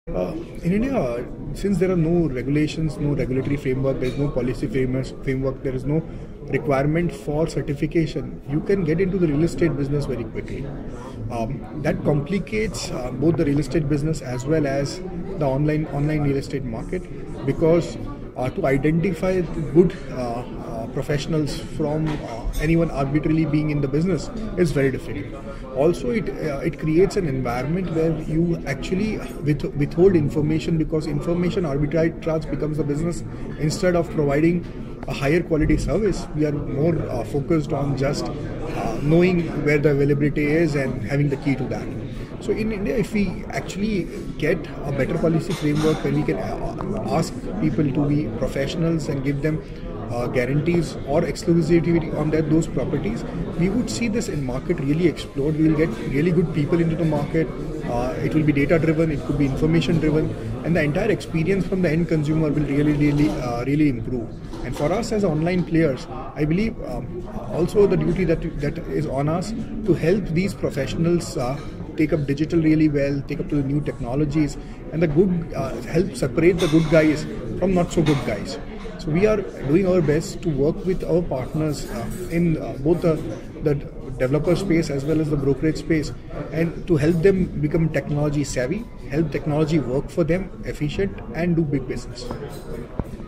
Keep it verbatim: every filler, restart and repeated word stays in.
Uh, in India, since there are no regulations, no regulatory framework, there is no policy framework, there is no requirement for certification, you can get into the real estate business very quickly. Um, that complicates uh, both the real estate business as well as the online online real estate market, because uh, to identify good uh, uh, professionals from uh, anyone arbitrarily being in the business is very difficult. Also, it uh, it creates an environment where you actually with, withhold information, because information arbitrage becomes the business. Instead of providing a higher quality service, we are more uh, focused on just uh, knowing where the availability is and having the key to that. So in India, if we actually get a better policy framework where we can ask people to be professionals and give them uh, guarantees or exclusivity on that those properties, we would see this in market really explode. We will get really good people into the market. Uh, it will be data driven, it could be information driven, and the entire experience from the end consumer will really, really, uh, really improve. And for us as online players, I believe um, also the duty that that is on us to help these professionals uh, take up digital really well, take up to the new technologies, and the good uh, help separate the good guys from not so good guys. So we are doing our best to work with our partners uh, in uh, both the, the developer space as well as the brokerage space, and to help them become technology savvy, help technology work for them efficient, and do big business.